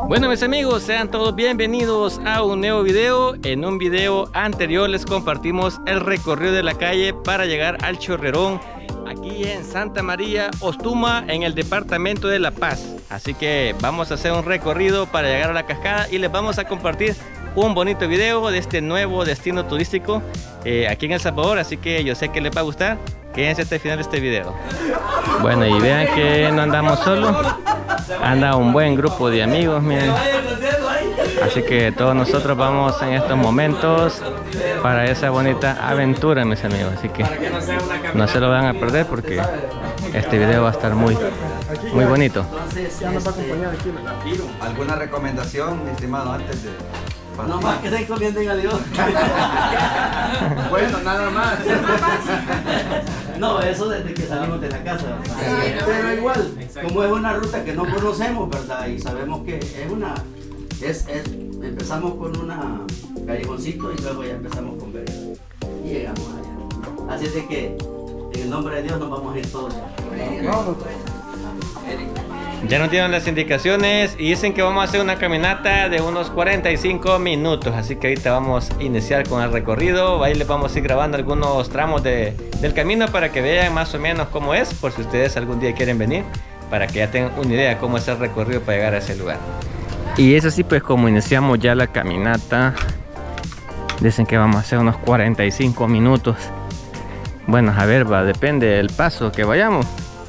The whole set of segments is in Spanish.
Bueno, mis amigos, sean todos bienvenidos a un nuevo video. En un video anterior les compartimos el recorrido de la calle para llegar al Chorrerón, aquí en Santa María, Ostuma, en el departamento de La Paz. Así que vamos a hacer un recorrido para llegar a la cascada y les vamos a compartir un bonito video de este nuevo destino turístico aquí en El Salvador. Así que yo sé que les va a gustar. Quédense hasta el final de este video. Bueno, y vean que no andamos solos, anda un buen grupo de amigos, miren. Así que todos nosotros vamos en estos momentos para esa bonita aventura, mis amigos. Así que no se lo van a perder porque este video va a estar muy bonito. ¿Alguna recomendación, mi estimado, antes de...? No más que se encomienden a Dios. Bueno, nada más. No, eso desde que salimos de la casa. Pero igual, como es una ruta que no conocemos, ¿verdad? Y sabemos que empezamos con una callejoncito y luego ya empezamos con vereda. Y llegamos allá. Así es de que, en el nombre de Dios, nos vamos a ir todos. Ya nos dieron las indicaciones y dicen que vamos a hacer una caminata de unos 45 minutos. Así que ahorita vamos a iniciar con el recorrido. Ahí les vamos a ir grabando algunos tramos del camino para que vean más o menos cómo es, por si ustedes algún día quieren venir, para que ya tengan una idea de cómo es el recorrido para llegar a ese lugar. Y eso sí, pues como iniciamos ya la caminata, dicen que vamos a hacer unos 45 minutos. Bueno, a ver, depende del paso que vayamos.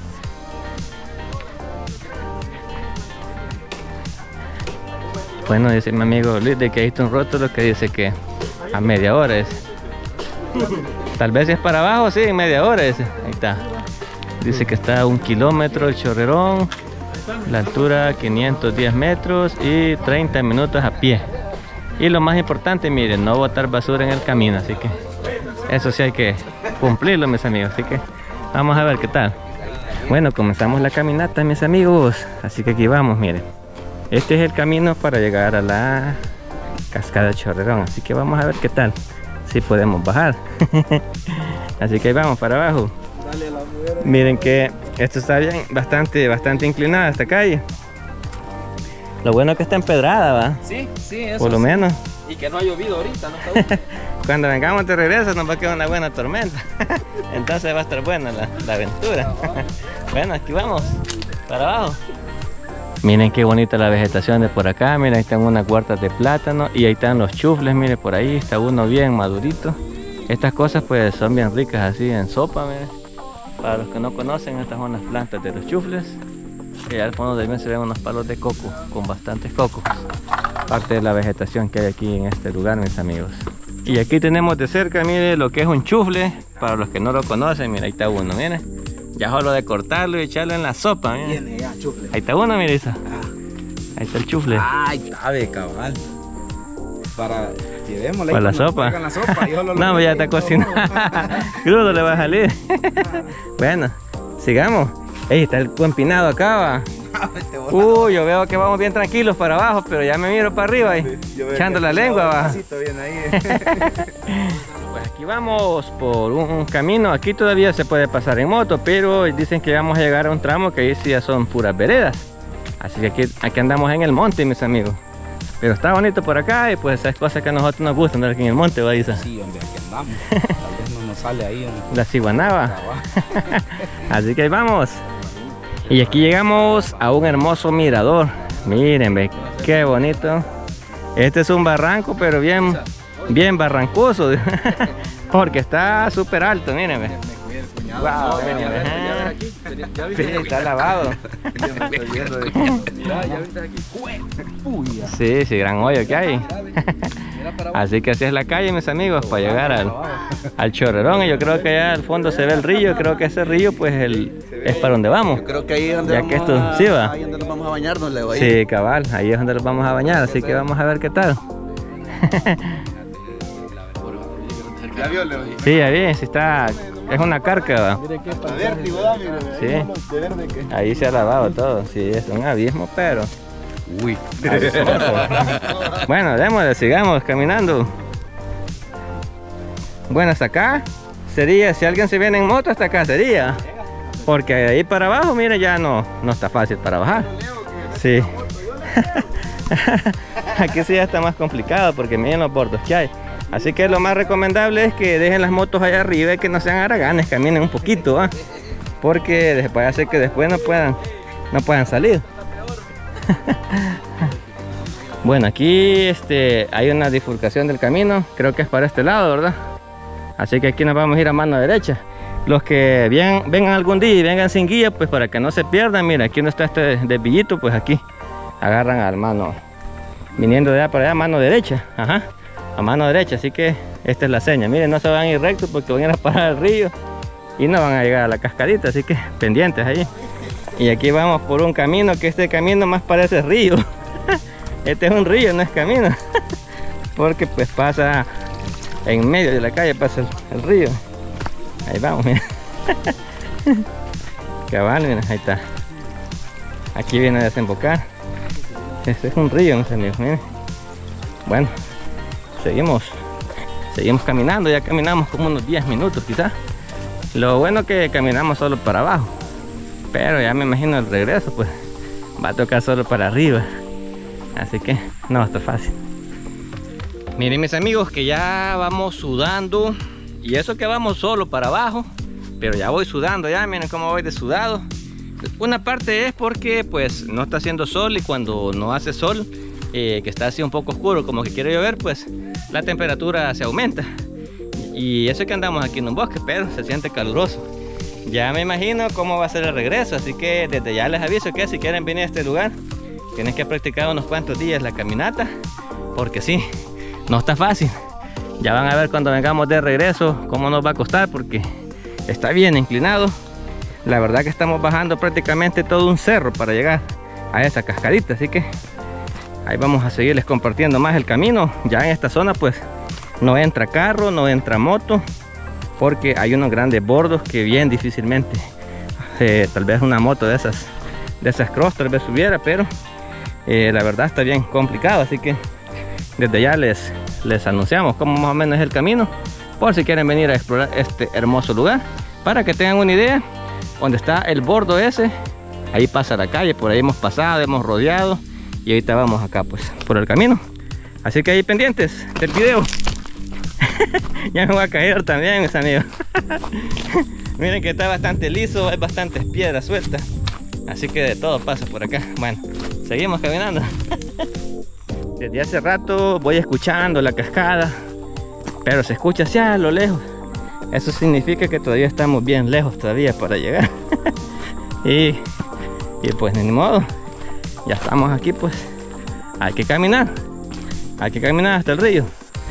Bueno, dice mi amigo Luis de que hay un rótulo que dice que a media hora es. Tal vez si es para abajo, sí, en media hora es. Ahí está. Dice que está a 1 kilómetro el Chorrerón, la altura 510 metros y 30 minutos a pie. Y lo más importante, miren, no botar basura en el camino, así que eso sí hay que cumplirlo, mis amigos. Así que vamos a ver qué tal. Bueno, comenzamos la caminata, mis amigos. Así que aquí vamos, miren. Este es el camino para llegar a la cascada del Chorrerón, así que vamos a ver qué tal, si podemos bajar. Así que ahí vamos para abajo. Miren que esto está bien, bastante inclinada esta calle. Lo bueno es que está empedrada, ¿va? Sí, eso por lo menos. Y que no ha llovido ahorita, ¿no? Cuando vengamos de regreso nos va a quedar una buena tormenta. Entonces va a estar buena la aventura. Bueno, aquí vamos, para abajo. Miren qué bonita la vegetación de por acá. Miren, ahí están unas huertas de plátano y ahí están los chufles. Miren, por ahí está uno bien madurito. Estas cosas pues son bien ricas así en sopa, miren. Para los que no conocen, estas son las plantas de los chufles. Y al fondo también se ven unos palos de coco con bastantes cocos. Parte de la vegetación que hay aquí en este lugar, mis amigos. Y aquí tenemos de cerca, miren, lo que es un chufle. Para los que no lo conocen, miren, ahí está uno, miren. Ya solo de cortarlo y echarlo en la sopa, miren. Tiene ya chufle. Ahí está uno, mira esa. Ahí está el chufle. Ay, cabe, cabal. Para llevémosle. Para la sopa. La sopa no, pues ya está cocinado. Crudo le va a salir. Bueno, sigamos. Ey, está el empinado acá, va. Yo veo que vamos bien tranquilos para abajo, pero ya me miro para arriba y echando la lengua, va. Pues aquí vamos por un camino. Aquí todavía se puede pasar en moto, pero dicen que vamos a llegar a un tramo que ahí sí ya son puras veredas. Así que aquí andamos en el monte, mis amigos. Pero está bonito por acá y pues esas cosas que a nosotros nos gustan, andar aquí en el monte, ¿va, Isa? Sí, hombre, aquí andamos. Tal vez no nos sale ahí. La ciguanaba. Así que ahí vamos. Y aquí llegamos a un hermoso mirador. Miren, ve, qué bonito. Este es un barranco, pero bien barrancoso. Porque está súper alto, miren, ve. Wow, sí, está lavado. Sí, gran hoyo que hay. Así que así es la calle, mis amigos, para llegar al Chorrerón. Y yo creo que allá al fondo se ve el río. Creo que ese río pues es para donde vamos. Yo creo que ahí es donde, sí, va. ahí donde nos vamos a bañarnos, Leo. Sí, cabal, ahí es donde nos vamos a bañar. Así que vamos a ver qué tal. ¿Ya vio, Leo? Sí, ya vi, sí está. Es una carca, ¿va? Mire qué vértigo da, mire. Sí. Ahí se ha lavado todo. Sí, es un abismo, pero... Uy. Bueno, démosle, sigamos caminando. Bueno, hasta acá sería, si alguien se viene en moto, hasta acá sería. Porque de ahí para abajo, mire, ya no está fácil para bajar. Sí. Aquí sí ya está más complicado porque miren los bordos que hay. Así que lo más recomendable es que dejen las motos allá arriba y que no sean haraganes, caminen un poquito, ¿eh? Porque puede hacer que después no puedan salir. Bueno, aquí hay una bifurcación del camino, creo que es para este lado, ¿verdad? Así que aquí nos vamos a ir a mano derecha. Los que vengan algún día y vengan sin guía, pues para que no se pierdan, mira, aquí donde está este desvillito, pues aquí agarran al mano, viniendo de allá para allá, mano derecha, ajá, a mano derecha. Así que esta es la seña, miren, no se van a ir rectos porque van a ir a parar al río y no van a llegar a la cascadita, así que pendientes ahí. Y aquí vamos por un camino que este camino más parece río. Este es un río, no es camino. Porque pues pasa en medio de la calle, pasa el río. Ahí vamos, mira. Cabal, mira, ahí está. Aquí viene a desembocar. Este es un río, mis amigos, miren. Bueno, seguimos caminando, ya caminamos como unos 10 minutos quizás. Lo bueno que caminamos solo para abajo, pero ya me imagino el regreso pues va a tocar solo para arriba, así que no está fácil. Miren mis amigos que ya vamos sudando, y eso que vamos solo para abajo, pero ya voy sudando ya, miren cómo voy de sudado. Una parte es porque pues no está haciendo sol, y cuando no hace sol, que está así un poco oscuro como que quiere llover, pues la temperatura se aumenta. Y eso que andamos aquí en un bosque, pero se siente caluroso. Ya me imagino cómo va a ser el regreso, así que desde ya les aviso que si quieren venir a este lugar, tienen que practicar unos cuantos días la caminata, porque sí, no está fácil. Ya van a ver cuando vengamos de regreso cómo nos va a costar, porque está bien inclinado. La verdad que estamos bajando prácticamente todo un cerro para llegar a esa cascadita, así que ahí vamos a seguirles compartiendo más el camino. Ya en esta zona pues no entra carro, no entra moto, porque hay unos grandes bordos que bien difícilmente tal vez una moto de esas cross tal vez subiera, pero la verdad está bien complicado. Así que desde ya les anunciamos cómo más o menos es el camino, por si quieren venir a explorar este hermoso lugar, para que tengan una idea. Donde está el bordo ese, ahí pasa la calle, por ahí hemos pasado, hemos rodeado, y ahorita vamos acá pues por el camino. Así que ahí pendientes del video. Ya me voy a caer también, mis amigos. Miren que está bastante liso, hay bastantes piedras sueltas, así que de todo pasa por acá. Bueno, seguimos caminando. Desde hace rato voy escuchando la cascada, pero se escucha hacia lo lejos. Eso significa que todavía estamos bien lejos todavía para llegar. y pues ni modo, ya estamos aquí, pues hay que caminar hasta el río.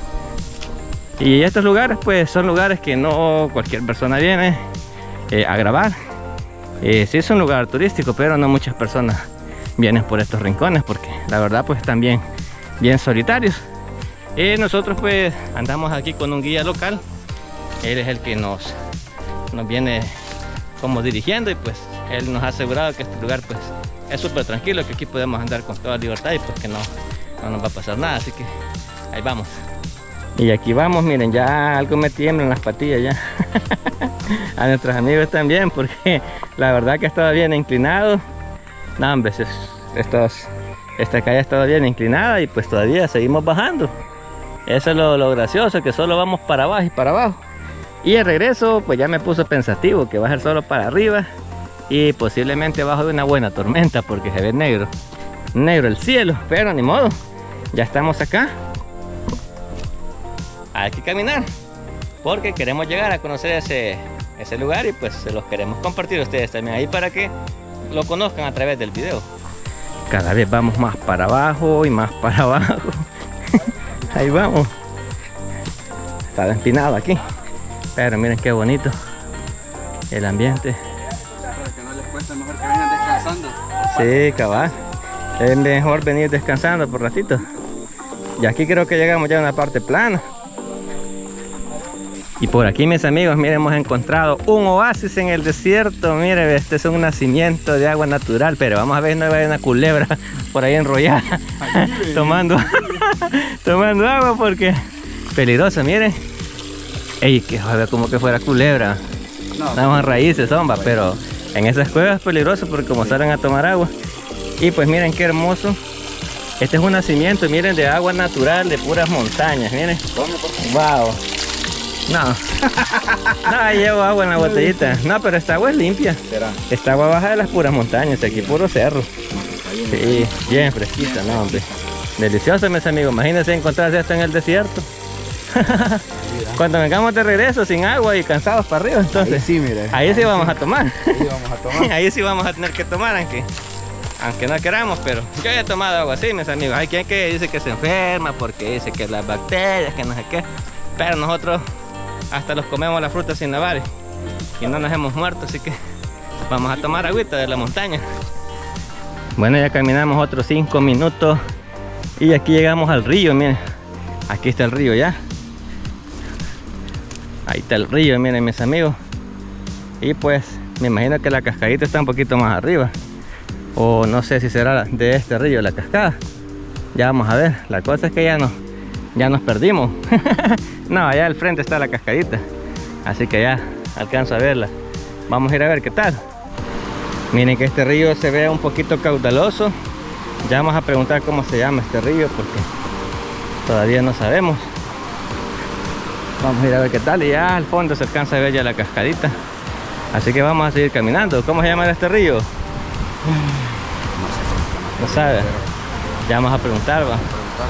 Y estos lugares pues son lugares que no cualquier persona viene a grabar. Sí es un lugar turístico, pero no muchas personas vienen por estos rincones, porque la verdad pues están bien solitarios. Nosotros pues andamos aquí con un guía local. Él es el que nos viene como dirigiendo, y pues él nos ha asegurado que este lugar pues es súper tranquilo, que aquí podemos andar con toda libertad y pues que no nos va a pasar nada. Así que ahí vamos. Y aquí vamos, miren, ya algo me tiemblan las patillas ya. A nuestros amigos también, porque la verdad que estaba bien inclinado. No, hombre, esta calle estaba bien inclinada, y pues todavía seguimos bajando. Eso es lo gracioso, que solo vamos para abajo y para abajo. Y el regreso pues ya me puso pensativo, que va a ser solo para arriba, y posiblemente bajo de una buena tormenta, porque se ve negro el cielo. Pero ni modo, ya estamos acá. Hay que caminar, porque queremos llegar a conocer ese lugar, y pues se los queremos compartir a ustedes también ahí, para que lo conozcan a través del video. Cada vez vamos más para abajo y más para abajo. Ahí vamos. Está empinado aquí, pero miren qué bonito el ambiente. Para que no les cueste, mejor que vengan descansando. Sí, cabal, es mejor venir descansando por ratito. Y aquí creo que llegamos ya a una parte plana. Y por aquí, mis amigos, miren, hemos encontrado un oasis en el desierto. Miren, este es un nacimiento de agua natural, pero vamos a ver si no hay una culebra por ahí enrollada tomando agua, porque peligrosa, miren. Ey, que joder, como que fuera culebra. No, estamos en raíces, zomba, pero en esas cuevas es peligroso, porque como salen a tomar agua. Y pues miren qué hermoso Este es un nacimiento, miren, de agua natural, de puras montañas, miren. Wow. No. No, ahí llevo agua en la botellita. No, pero esta agua es limpia. Esta agua baja de las puras montañas, aquí puro cerro. Sí, bien fresquita, no, hombre. Delicioso, mis amigos. Imagínense encontrarse esto en el desierto. Cuando vengamos de regreso sin agua y cansados para arriba, entonces Ahí sí, mire. ahí sí vamos a tomar. Ahí vamos a tomar. Ahí sí vamos a tener que tomar, aunque no queramos, pero yo ya he tomado agua así, mis amigos. Hay quien que dice que se enferma porque dice que las bacterias, que no sé qué. Pero nosotros hasta los comemos las frutas sin lavar y no nos hemos muerto, así que vamos a tomar agüita de la montaña. Bueno, ya caminamos otros 5 minutos y aquí llegamos al río, miren. Aquí está el río ya. Ahí está el río, miren, mis amigos. Y pues me imagino que la cascadita está un poquito más arriba, o no sé si será de este río la cascada. Ya vamos a ver. La cosa es que ya nos perdimos. No, allá al frente está la cascadita, así que ya alcanzo a verla. Vamos a ir a ver qué tal. Miren que este río se ve un poquito caudaloso. Ya vamos a preguntar cómo se llama este río, porque todavía no sabemos. Vamos a ir a ver qué tal. Y ya al fondo se alcanza a ver ya la cascadita, así que vamos a seguir caminando. ¿Cómo se llama este río? No sabe. Ya vamos a preguntar, va.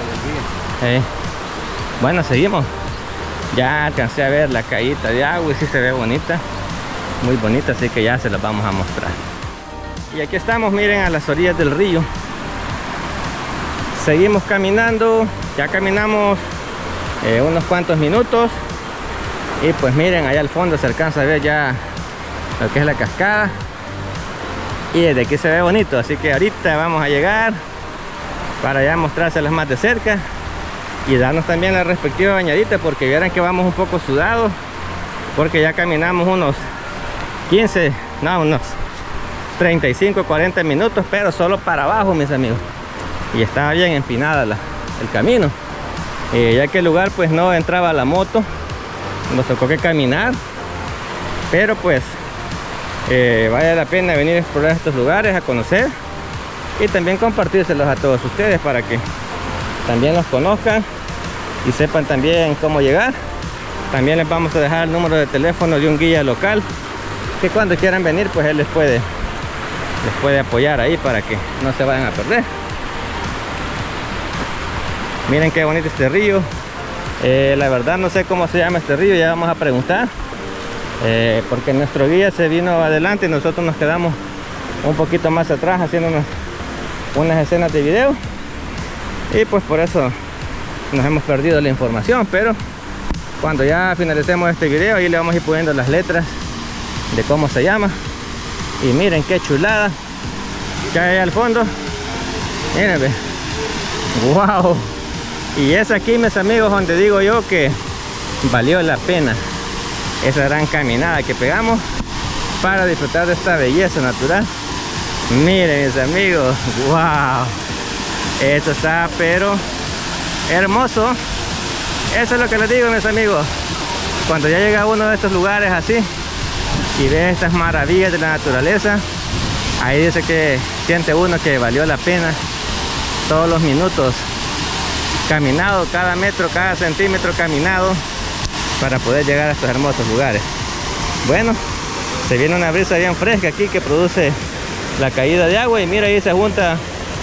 Bueno, seguimos. Ya alcancé a ver la caída de agua y sí se ve bonita, muy bonita, así que ya se las vamos a mostrar. Y aquí estamos, miren, a las orillas del río. Seguimos caminando. Ya caminamos unos cuantos minutos y pues miren, allá al fondo se alcanza a ver ya lo que es la cascada y desde aquí se ve bonito, así que ahorita vamos a llegar para ya mostrárselas más de cerca y darnos también la respectiva bañadita, porque vieran que vamos un poco sudados, porque ya caminamos unos 35, 40 minutos, pero solo para abajo, mis amigos, y estaba bien empinada el camino, ya que el lugar pues no entraba la moto, nos tocó que caminar, pero pues vale la pena venir a explorar estos lugares, a conocer y también compartírselos a todos ustedes para que también los conozcan y sepan también cómo llegar. También les vamos a dejar el número de teléfono de un guía local que cuando quieran venir pues él les puede apoyar ahí para que no se vayan a perder. Miren qué bonito este río. La verdad no sé cómo se llama este río, ya vamos a preguntar, porque nuestro guía se vino adelante y nosotros nos quedamos un poquito más atrás haciendo unas escenas de video, y pues por eso nos hemos perdido la información, pero cuando ya finalicemos este video ahí le vamos a ir poniendo las letras de cómo se llama. Y miren qué chulada que hay al fondo, miren, ve. Wow. Y es aquí, mis amigos, donde digo yo que valió la pena esa gran caminada que pegamos para disfrutar de esta belleza natural. Miren, mis amigos, wow, esto está pero hermoso. Eso es lo que les digo, mis amigos, cuando ya llega a uno de estos lugares así y ve estas maravillas de la naturaleza, ahí dice que siente uno que valió la pena todos los minutos caminado, cada metro, cada centímetro caminado para poder llegar a estos hermosos lugares. Bueno, se viene una brisa bien fresca aquí que produce la caída de agua, y mira, ahí se junta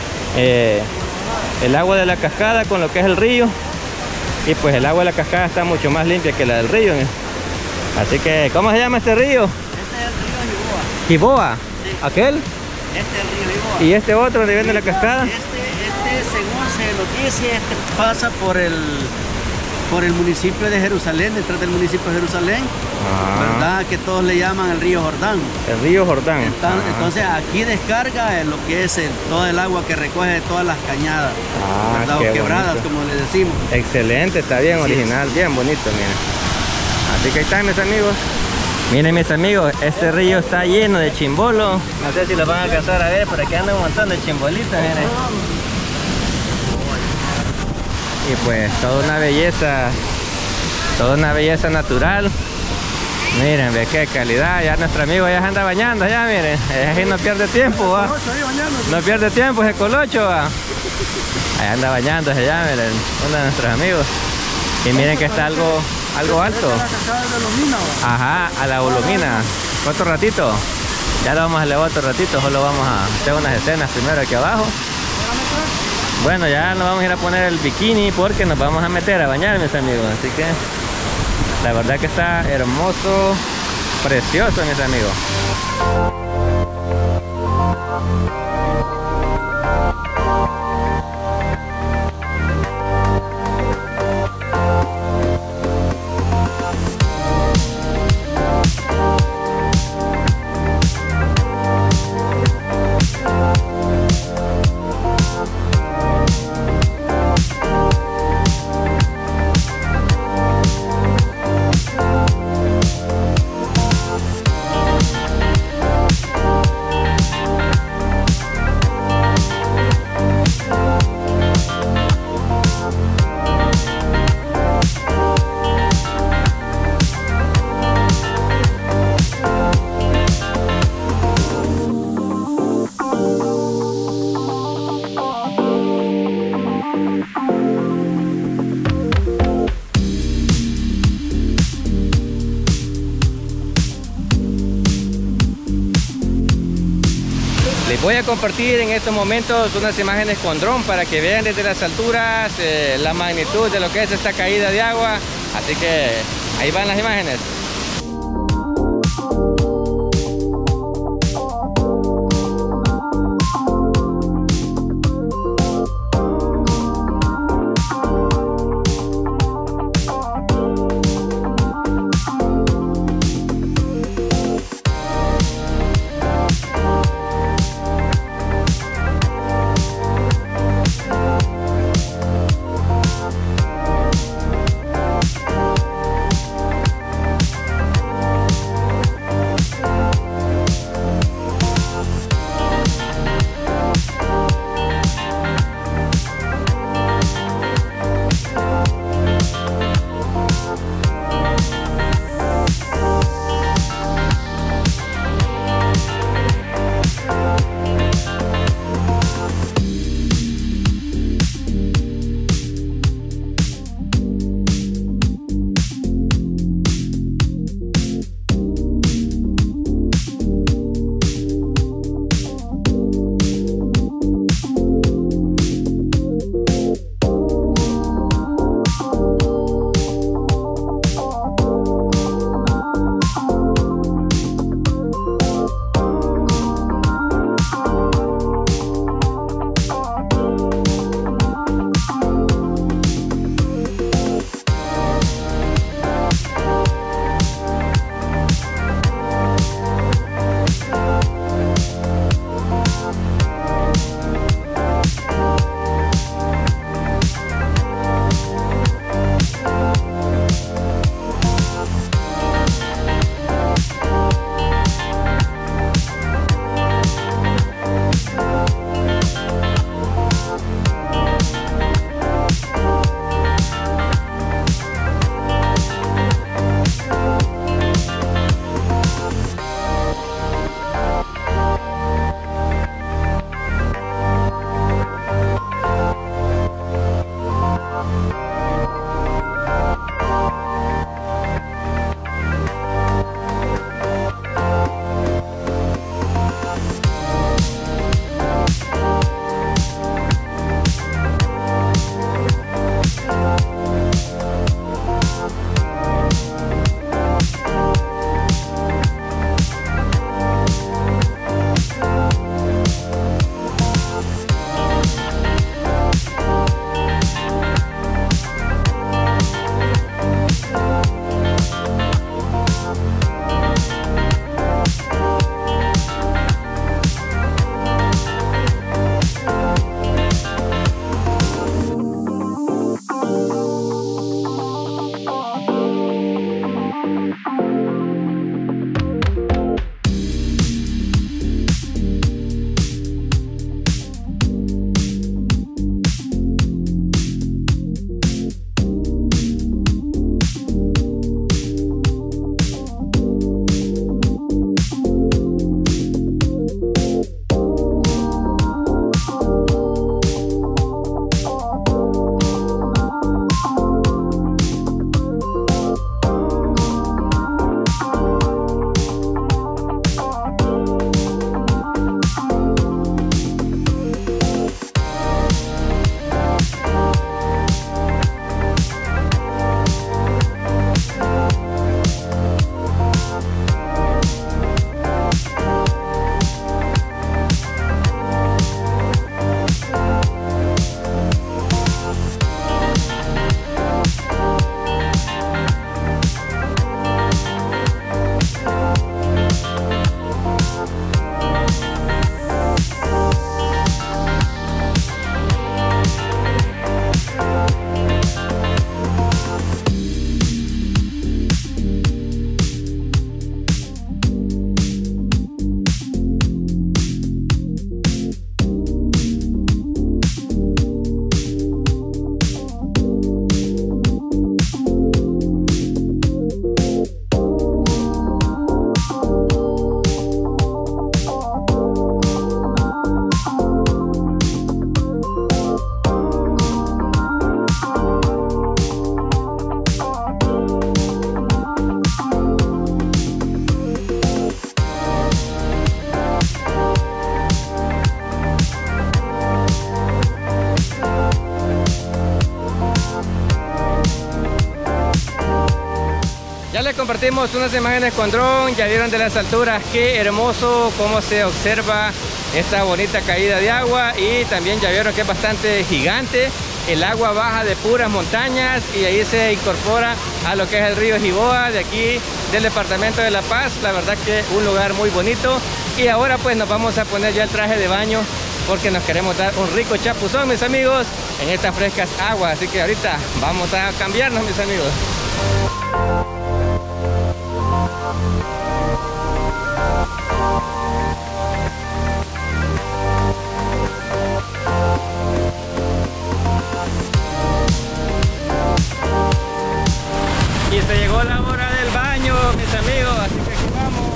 el agua de la cascada con lo que es el río, y pues el agua de la cascada está mucho más limpia que la del río. Así que, ¿cómo se llama este río? Este es el río Jiboa. Jiboa. Sí. ¿Aquel? Este es el río Jiboa. ¿Y este otro donde viene la cascada? Este, según se lo dice, pasa por el municipio de Jerusalén, detrás del municipio de Jerusalén, ¿verdad? Que todos le llaman el río Jordán. El río Jordán. Entonces aquí descarga lo que es todo el agua que recoge de todas las cañadas, ¿verdad? O quebradas, bonito, como le decimos. Excelente, está bien, sí, original, bien bonito, miren. Así que ahí están, mis amigos. Miren, mis amigos, este río está lleno de chimbolo. No sé si lo van a alcanzar a ver, pero aquí andan un montón de chimbolitas, miren. Y pues toda una belleza natural. Miren, ve qué calidad. Ya nuestro amigo ya se anda bañando, ya miren. Ahí no pierde tiempo, ¿va? No pierde tiempo ese colocho, ¿va? Ahí anda bañándose ya, miren, uno de nuestros amigos. Y miren que está algo alto. Ajá, a la Volumina. Otro ratito. Ya lo vamos a elevar otro ratito. Solo vamos a hacer unas escenas primero aquí abajo. Bueno, ya nos vamos a ir a poner el bikini porque nos vamos a meter a bañar, mis amigos. Así que la verdad que está hermoso, precioso, mis amigos. Les voy a compartir en estos momentos unas imágenes con dron para que vean desde las alturas la magnitud de lo que es esta caída de agua. Así que ahí van las imágenes. compartimos unas imágenes con dron, ya vieron de las alturas, qué hermoso cómo se observa esta bonita caída de agua, y también ya vieron que es bastante gigante. El agua baja de puras montañas y ahí se incorpora a lo que es el río Jiboa de aquí del departamento de La Paz. La verdad que un lugar muy bonito. Y ahora pues nos vamos a poner ya el traje de baño porque nos queremos dar un rico chapuzón, mis amigos, en estas frescas aguas. Así que ahorita vamos a cambiarnos, mis amigos. Y se llegó la hora del baño, mis amigos, así que aquí vamos.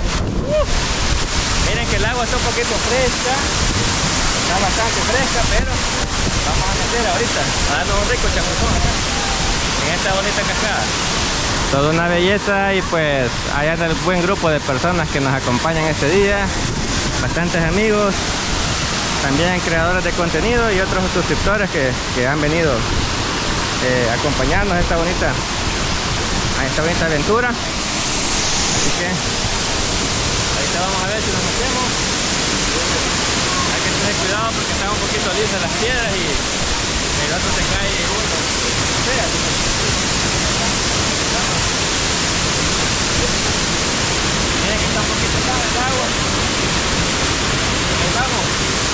Miren que el agua está un poquito fresca, está bastante fresca, pero vamos a meter ahorita, a darnos un rico chapuzón acá, en esta bonita cascada. Toda una belleza, y pues allá está el buen grupo de personas que nos acompañan este día, bastantes amigos, también creadores de contenido y otros suscriptores que han venido a acompañarnos a esta bonita aventura. Así que ahorita vamos a ver si nos metemos. Hay que tener cuidado porque están un poquito lisas las piedras y el otro se cae uno. Miren que está un poquito clara el agua. Ahí vamos.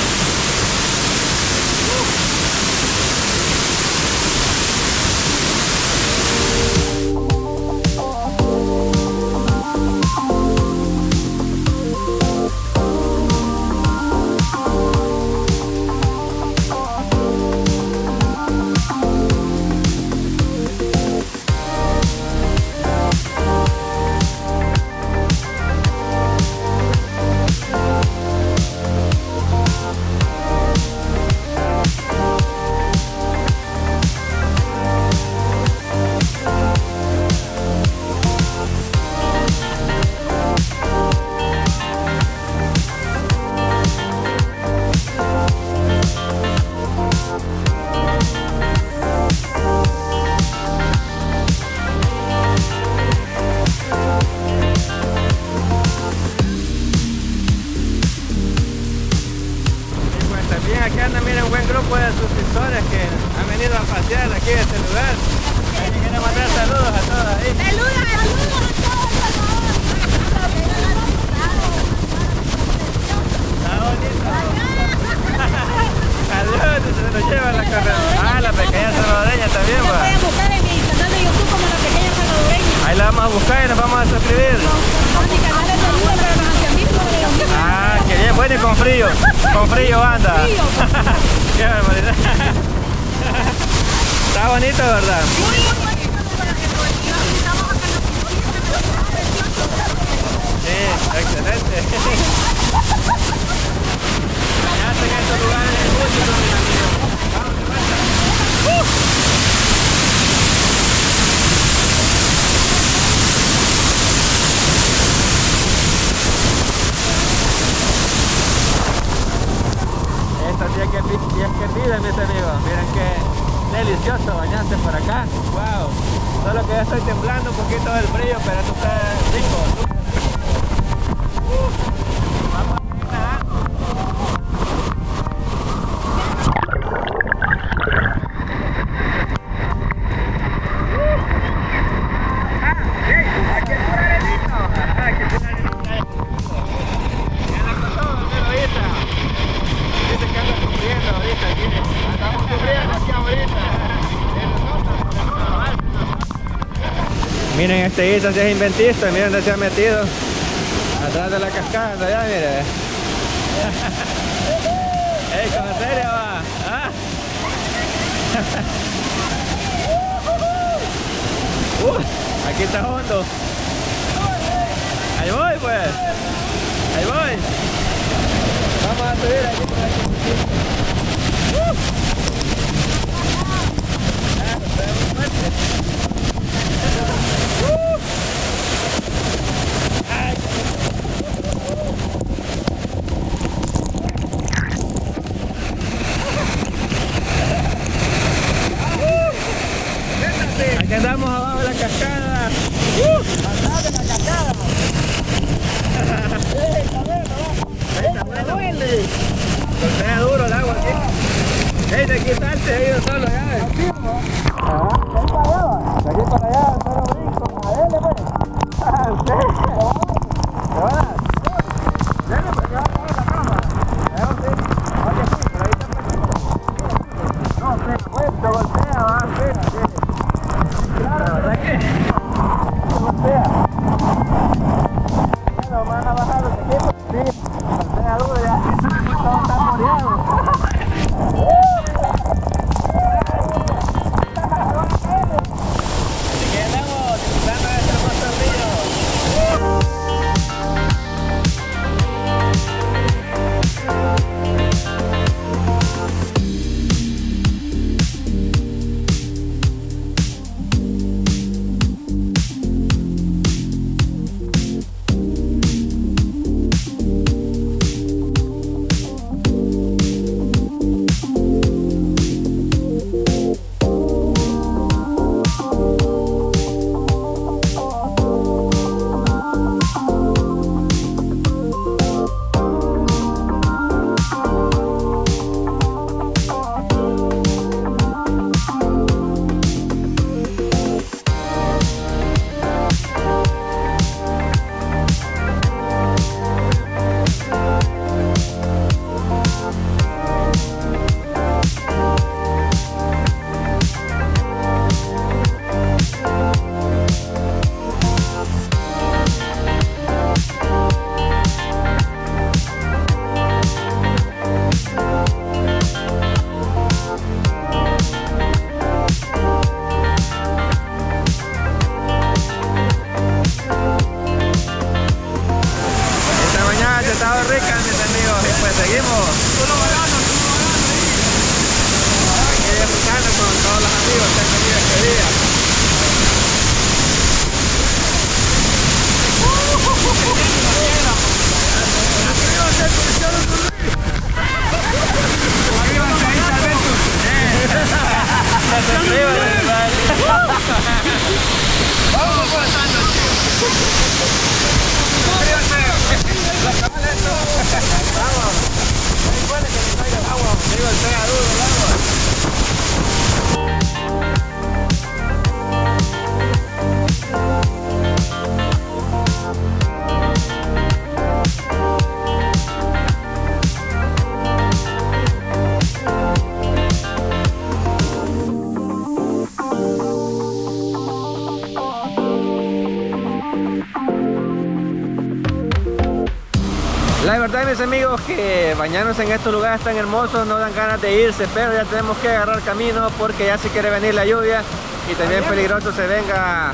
Aquí anda, miren, un buen grupo de suscriptores que han venido a pasear aquí en este lugar. Hay que quieren mandar saludos a todos ahí. ¡Saludos a todos, por favor! Está bonito. Adiós, se nos lleva la carrera. Ah, la pequeña salvadoreña también va. Pueden buscar en mi canal de YouTube como La Pequeña Salvadoreña. Ahí la vamos a buscar y nos vamos a suscribir. A mi canal de YouTube para los ancianismos de los niños. Ah, qué bien, bueno, y con frío anda. Frío. Qué barbaridad. Está bonito, ¿verdad? Sí, excelente. Bañarse en estos lugares es mucho, mis amigos. Vamos, que pasa. Esta tía que es vida, mis amigos. Miren qué delicioso bañarse por acá. Wow. Solo que ya estoy temblando un poquito del frío, pero esto está rico. Vamos a ir nadando. Aquí es pura arenita. Aquí es pura arenita. Ya la pasó, ¿dónde lo hizo? Dice que anda sufriendo ahorita aquí. Andamos sufriendo aquí ahorita. Miren, este Isa sí es inventista, miren dónde se ha metido. Atrás de la cascada, allá, miren. ¡Ey, con serio va! ¿Ah? Aquí está hondo. Ahí voy, pues. Ahí voy. Vamos a subir aquí por aquí. Está muy fuerte. Ay. Aquí andamos abajo de la cascada. aquí salte, he ido solo ya. De aquí para allá, solo brinco. A él, La verdad, mis amigos, que bañarnos en estos lugares tan hermosos no dan ganas de irse, pero ya tenemos que agarrar camino porque ya se quiere venir la lluvia y también peligroso se venga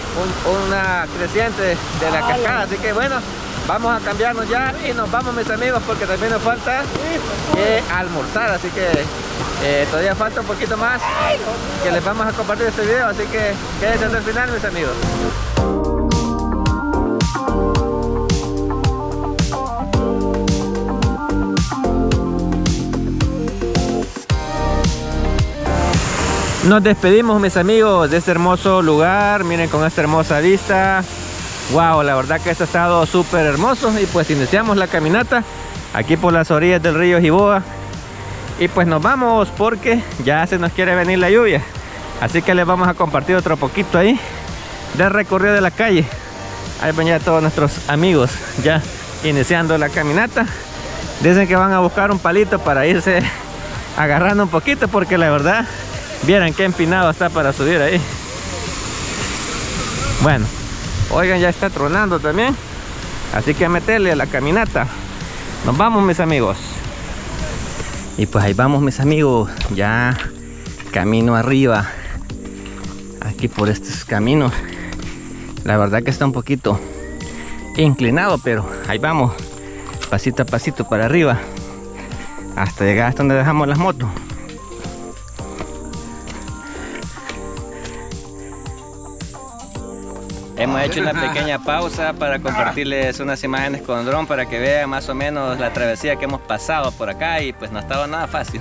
una creciente de la cascada. Así que bueno, vamos a cambiarnos ya y nos vamos, mis amigos, porque también nos falta almorzar. Así que todavía falta un poquito más que les vamos a compartir este video, así que quédense hasta el final, mis amigos. Nos despedimos, mis amigos, de este hermoso lugar. Miren, con esta hermosa vista. Wow, la verdad que esto ha estado súper hermoso. Y pues iniciamos la caminata aquí por las orillas del río Jiboa. Y pues nos vamos porque ya se nos quiere venir la lluvia. Así que les vamos a compartir otro poquito ahí del recorrido de la calle. Ahí ven ya todos nuestros amigos ya iniciando la caminata. Dicen que van a buscar un palito para irse agarrando un poquito, porque la verdad, vieran qué empinado está para subir ahí. Bueno, oigan, ya está tronando también, así que meterle a la caminata. Nos vamos, mis amigos. Y pues ahí vamos, mis amigos, ya camino arriba, aquí por estos caminos. La verdad que está un poquito inclinado, pero ahí vamos, pasito a pasito para arriba, hasta llegar hasta donde dejamos las motos. Hemos hecho una pequeña pausa para compartirles unas imágenes con dron para que vean más o menos la travesía que hemos pasado por acá, y pues no ha estado nada fácil.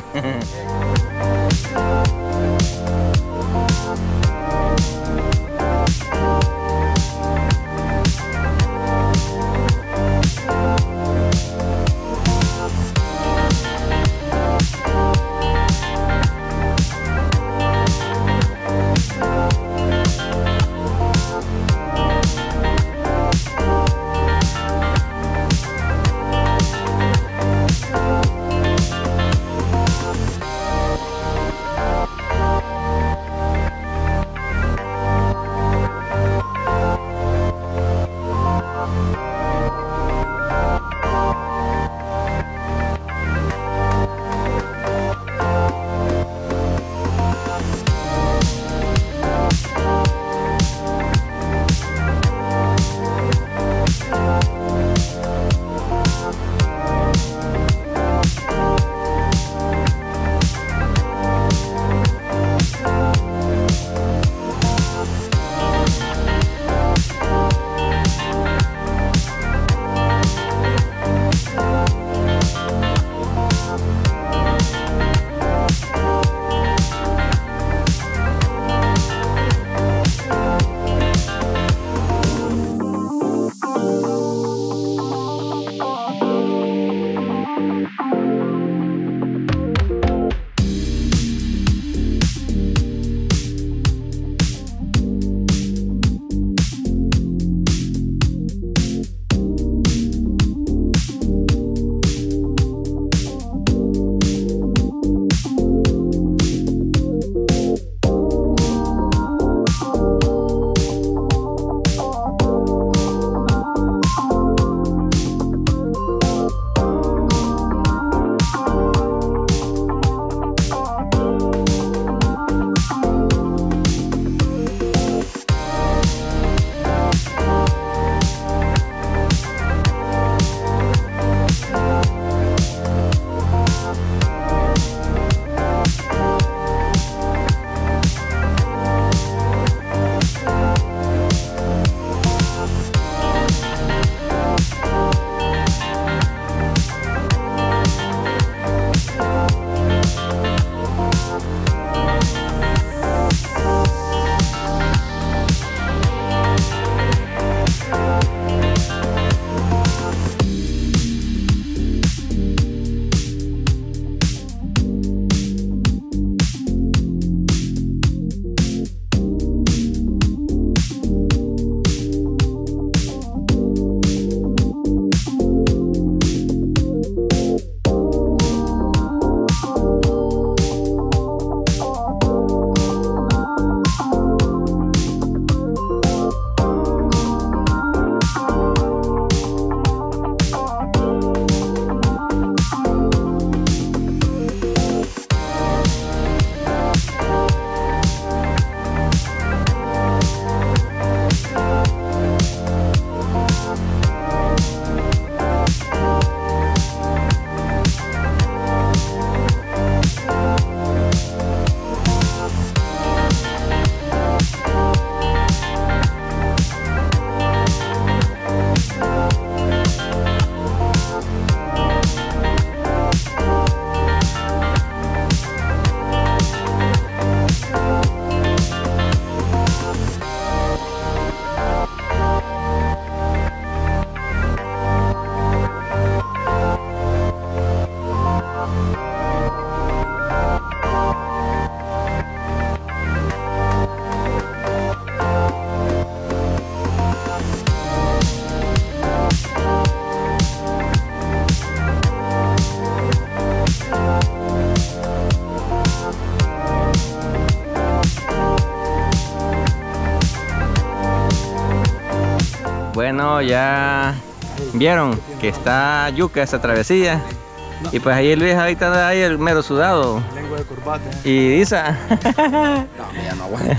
Bueno, ya vieron que está yuca esa travesía. Y pues ahí Luis ahorita anda ahí el mero sudado. Lengua de corbata. Y Isa. No, ya no aguanto.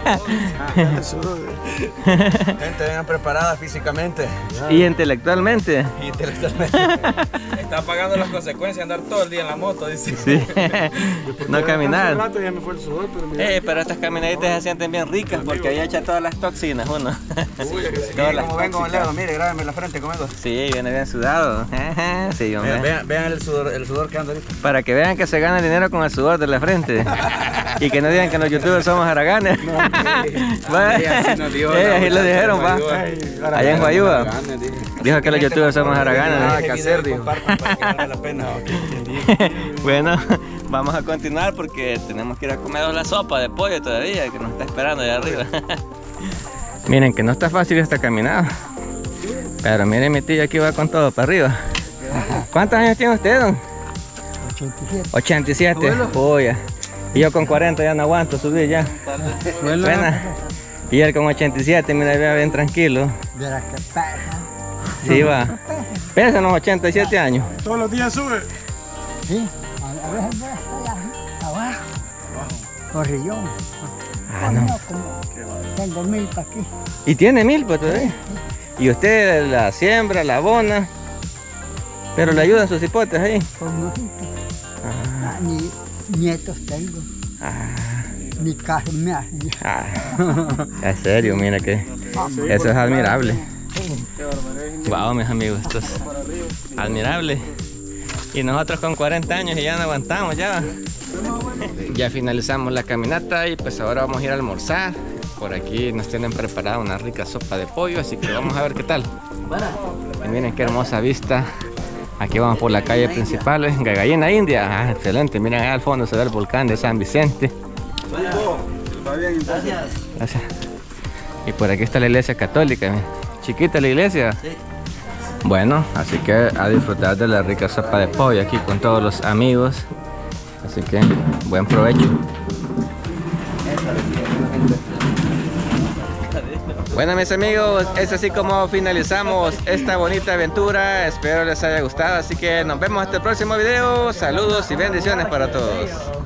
Gente, vengan preparada físicamente. Y intelectualmente. Está pagando las consecuencias de andar todo el día en la moto, dice. Sí. No caminar. rato ya me fue el sudor, pero mira. Pero estas caminaditas se sienten bien ricas porque ahí echa todas las toxinas uno. Todas las Como vengo, Leo, mire, grábeme la frente conmigo. Sí, viene bien sudado. Sí, hombre. Vean el sudor que anda ahorita. Para que vean que se gana dinero con el sudor de la frente. Y que no digan que los youtubers somos haraganes. Así lo dijeron, va. Allá en Guayúa. Dijo que los youtubers somos haraganes. Nada que hacer, dijo. Para que valga la pena. Bueno, vamos a continuar porque tenemos que ir a comer la sopa de pollo todavía, que nos está esperando allá arriba. Miren que no está fácil esta caminada. Pero miren, mi tío aquí va con todo para arriba. ¿Cuántos años tiene usted, don? 87. 87. Uy, y yo con 40 ya no aguanto subir ya. Buena. Y él con 87, mira, vea bien tranquilo. Verás que pesa. Sí, va. Pesa unos 87 años. Todos los días sube. Sí, a veces voy hasta allá abajo. Corrillón. Ah, no. Tengo milpa aquí. Y tiene milpa todavía. Y usted la siembra, la abona. Pero le ayudan sus hipotes ahí. Con ojitos. Ni nietos tengo. Ni caso me hacen. En serio, mira que eso es admirable. Wow, mis amigos, esto es admirable. Y nosotros con 40 años y ya no aguantamos ya. Ya finalizamos la caminata y pues ahora vamos a ir a almorzar. Por aquí nos tienen preparada una rica sopa de pollo, así que vamos a ver qué tal. Y miren qué hermosa vista. Aquí vamos por la calle principal, Gallina India. Excelente, miren allá al fondo se ve el volcán de San Vicente. Gracias. Y por aquí está la iglesia católica, chiquita la iglesia. Sí. Bueno, así que a disfrutar de la rica sopa de pollo aquí con todos los amigos. Así que buen provecho. Bueno, mis amigos, es así como finalizamos esta bonita aventura. Espero les haya gustado, así que nos vemos hasta el próximo video. Saludos y bendiciones para todos.